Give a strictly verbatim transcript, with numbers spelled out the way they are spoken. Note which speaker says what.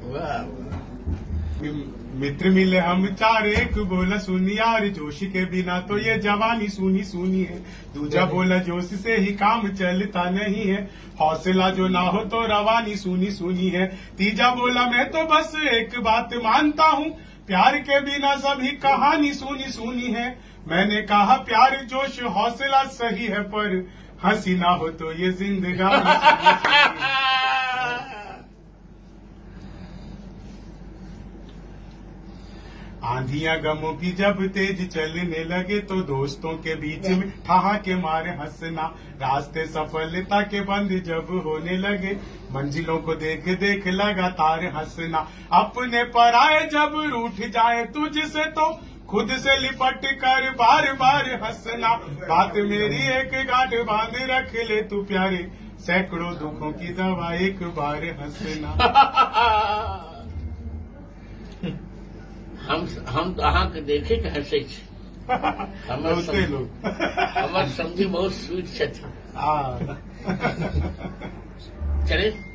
Speaker 1: मित्र मिले हम चार, एक बोला सुन यार जोश के बिना तो ये जवानी सुनी सुनी है। दूजा बोला जोश से ही काम चलता नहीं है, हौसला जो ना हो तो रवानी सुनी सुनी है। तीजा बोला मैं तो बस एक बात मानता हूँ, प्यार के बिना सभी कहानी सुनी सुनी है। मैंने कहा प्यार जोश हौसला सही है, पर हंसी ना हो तो ये जिंदगानी। आंधियां गमों की जब तेज चलने लगे तो दोस्तों के बीच में ठहाके मारे हंसना। रास्ते सफलता के बंद जब होने लगे, मंजिलों को देख देख लगातार हंसना। अपने पराए जब रूठ जाए तुझसे तो खुद से लिपट कर बार बार हंसना। बात मेरी एक गांठ बांध रख ले तू प्यारे, सैकड़ों दुखों की दवा एक बार हंसना।
Speaker 2: हम हम तो अहाँ के देखे के हंसे हमर समझी बहुत स्वीट छथिन।
Speaker 1: हाँ
Speaker 2: चले।